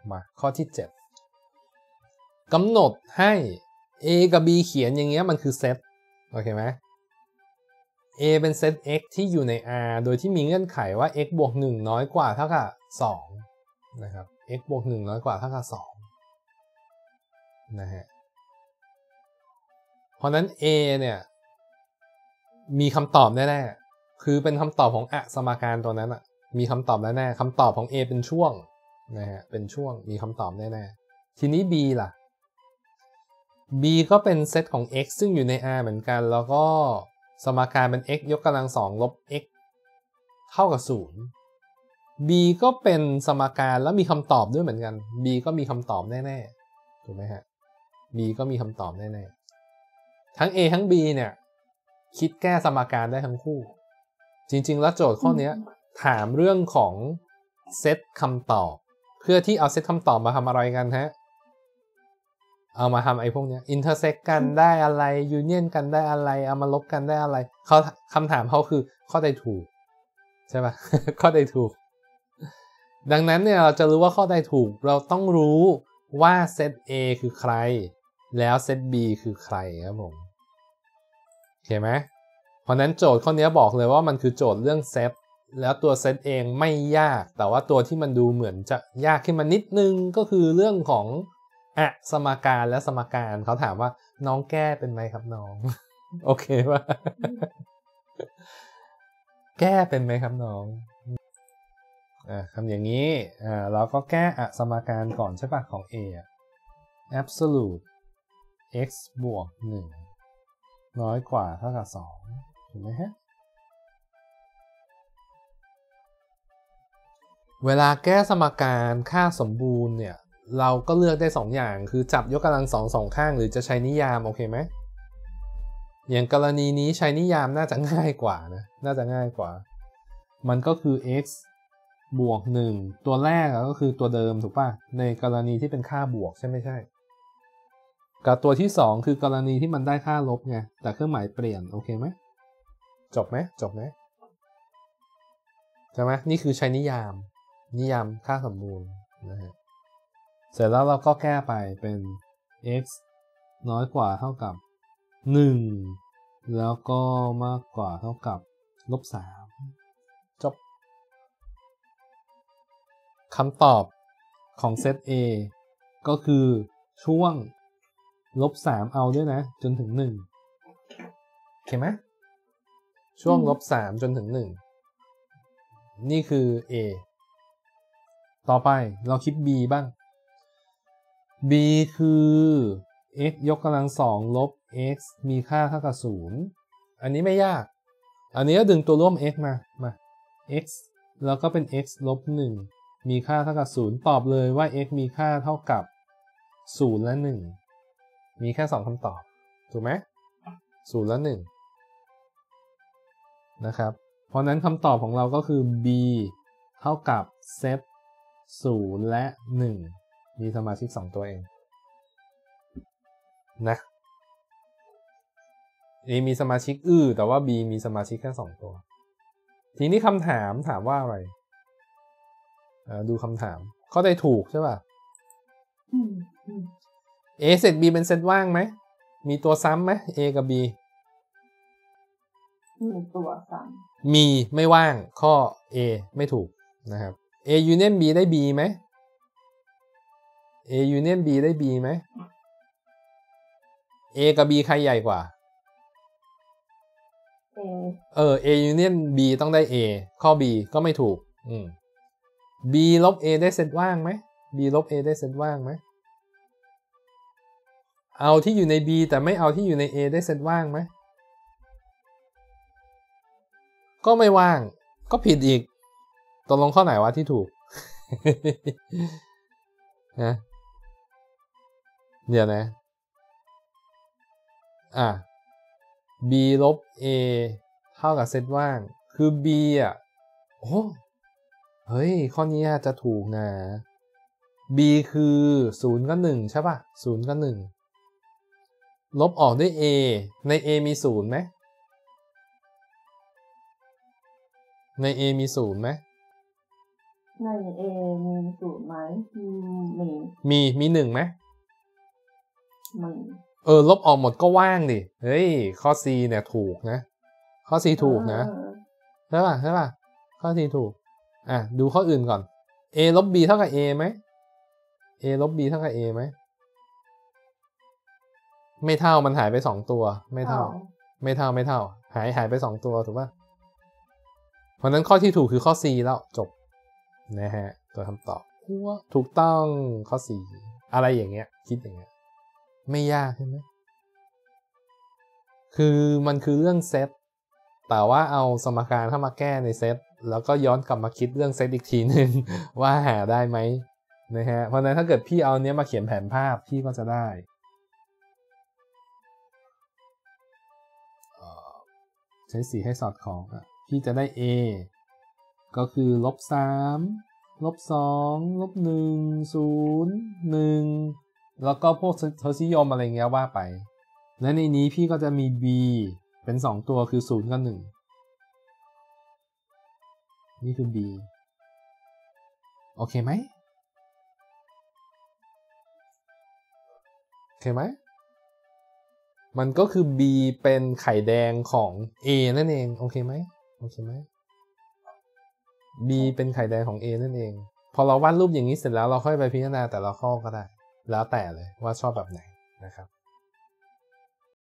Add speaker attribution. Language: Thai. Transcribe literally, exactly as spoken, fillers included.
Speaker 1: มาข้อที่เจ็ดกำหนดให้ A กับ B เขียนอย่างเงี้ยมันคือเซตโอเคไหม A เป็นเซต x ที่อยู่ใน R โดยที่มีเงื่อนไขว่า x บวกหนึ่งน้อยกว่าเท่ากับสองนะครับ x บวกหนึ่งน้อยกว่าเท่ากับสองนะฮะเพราะนั้น A เนี่ยมีคำตอบแน่ๆคือเป็นคำตอบของอสมการตัวนั้นอ่ะมีคำตอบแน่ๆคำตอบของ A เป็นช่วงนะฮะเป็นช่วงมีคำตอบแน่ๆทีนี้ B ล่ะ B ก็เป็นเซตของ x ซึ่งอยู่ใน R เหมือนกันแล้วก็สมการเป็น x ยกกำลังสองลบ x เท่ากับศูนย์ B ก็เป็นสมการแล้วมีคำตอบด้วยเหมือนกัน B ก็มีคำตอบแน่ๆถูกไหมฮะ B ก็มีคำตอบแน่ๆทั้ง A ทั้ง B เนี่ยคิดแก้สมการได้ทั้งคู่จริงๆแล้วโจทย์ข้อนี้ถามเรื่องของเซตคำตอบเพื่อที่เอาเซตคำตอบมาทำอะไรกันฮะเอามาทำไอ้พวกนี้ intersect กันได้อะไร union กันได้อะไรเอามาลบกันได้อะไรเขาคำถามเขาคือข้อใดถูกใช่ปะ ข้อใดถูกดังนั้นเนี่ยเราจะรู้ว่าข้อใดถูกเราต้องรู้ว่าเซต A คือใครแล้วเซต B คือใครครับผมโอเคไหมเพราะนั้นโจทย์ข้อนี้บอกเลยว่ามันคือโจทย์เรื่องเซตแล้วตัวเซตเองไม่ยากแต่ว่าตัวที่มันดูเหมือนจะยากขึ้นมานิดนึงก็คือเรื่องของอะสมการและสมการเขาถามว่าน้องแก้เป็นไหมครับน้อง โอเคป่ะ แก้เป็นไหมครับน้องอ่าทำอย่างนี้อ่าเราก็แก้อะสมการก่อนใช่ป่ะของ A absolute x บวกหนึ่งน้อยกว่าเท่ากับสองถูกไหมฮะเวลาแก้สมการค่าสมบูรณ์เนี่ยเราก็เลือกได้สองอย่างคือจับยกกำลังสองสองข้างหรือจะใช้นิยามโอเคไหมอย่างกรณีนี้ใช้นิยามน่าจะง่ายกว่านะน่าจะง่ายกว่ามันก็คือ x บวกหนึ่งตัวแรกก็คือตัวเดิมถูกป่ะในกรณีที่เป็นค่าบวกใช่ไม่ใช่กับตัวที่สองคือกรณีที่มันได้ค่าลบไงแต่เครื่องหมายเปลี่ยนโอเคไหมจบไหมจบไหมใช่ไหมนี่คือใช้นิยามนิยามค่าสมบูรณ์นะฮะเสร็จแล้วเราก็แก้ไปเป็น x น้อยกว่าเท่ากับหนึ่งแล้วก็มากกว่าเท่ากับลบสามจบคำตอบของเซต A ก็คือช่วงลบสามเอาด้วยนะจนถึงหนึ่งโอเคไหมช่วงลบสามจนถึงหนึ่งนี่คือ A ต่อไปเราคิด B บ้าง B คือ x ยกกำลังสองลบ x มีค่าเท่ากับศูนย์อันนี้ไม่ยากอันนี้ก็ดึงตัวร่วม x มามา x แล้วก็เป็น x ลบหนึ่งมีค่าเท่ากับศูนย์ตอบเลยว่า x มีค่าเท่ากับศูนย์และหนึ่งมีแค่สองคำตอบถูกไหมศูนย์และหนึ่งนะครับเพราะนั้นคำตอบของเราก็คือ b เท่ากับเซตศูนย์และหนึ่งมีสมาชิกสองตัวเองนะ A มีสมาชิกอื้อแต่ว่า B มีสมาชิกแค่สองตัวทีนี้คำถามถามว่าอะไรดูคำถามข้อใดถูกใช่ป่ะ A เซต B เป็นเซตว่างไหมมีตัวซ้ำไหม A กับ B
Speaker 2: มีตัวซ้
Speaker 1: ำมีไม่ว่างข้อ A ไม่ถูกนะครับ A union B ได้ B ไหม A union B ได้ B ไหม A กับ B ใครใหญ่กว่า
Speaker 2: A
Speaker 1: เออ A union B ต้องได้ A ข้อ B ก็ไม่ถูกอืม B ลบ A ได้เซตว่างไหม B ลบ A ได้เซตว่างไหมเอาที่อยู่ใน B แต่ไม่เอาที่อยู่ใน A ได้เซตว่างไหมก็ไม่ว่างก็ผิดอีกตกลงข้อไหนวะที่ถูก นะเดี๋ยวนะอ่ะ B ลบ A เท่ากับเซตว่างคือ B อ่ะโอ้เฮ้ยข้อนี้จะถูกนะ B คือศูนย์กับหนึ่งใช่ป่ะศูนย์กับหนึ่งลบออกด้วย A ใน A มีศูนย์ไหมใน A มีศูนย์ไหม
Speaker 2: ใน A มีศูนย์ไหมมี
Speaker 1: มีมีหนึ่งไหม
Speaker 2: มี
Speaker 1: เออลบออกหมดก็ว่างดิเฮ้ยข้อ C เนี่ยถูกนะข้อ C ถูกนะใช่ป่ะใช่ป่ะข้อ C ถูกอ่ะดูข้ออื่นก่อน a ลบ b เท่ากับ a ไหม a ลบ b เท่ากับ a ไหมไม่เท่ามันหายไปสองตัวไม่เท่าไม่เท่าไม่เท่าหายหายไปสองตัวถูกป่ะเพราะนั้นข้อที่ถูกคือข้อ C แล้วจบนะฮะตัวคำตอบถูกต้องข้อ C อะไรอย่างเงี้ยคิดอย่างเงี้ยไม่ยากใช่ไหมคือมันคือเรื่องเซตแต่ว่าเอาสมการเข้ามาแก้ในเซตแล้วก็ย้อนกลับมาคิดเรื่องเซตอีกทีนึง ว่าหาได้ไหมนะฮะเพราะนั้นถ้าเกิดพี่เอาเนี้ยมาเขียนแผนภาพพี่ก็จะได้ใช้สีให้สอดคล้องอ่ะพี่จะได้ A ก็คือลบสามลบสองลบหนึ่งศูนย์หนึ่งแล้วก็พวกทศนิยมอะไรเงี้ยว่าไปและในนี้พี่ก็จะมี B เป็นสองตัวคือศูนย์กับหนึ่งนี่คือ B โอเคไหมโอเคไหมมันก็คือ B เป็นไข่แดงของ A นั่นเองโอเคไหมโอเคไหม B เป็นไข่แดงของ A นั่นเองพอเราวาดรูปอย่างนี้เสร็จแล้วเราค่อยไปพิจารณาแต่ละข้อก็ได้แล้วแต่เลยว่าชอบแบบไหนนะครับ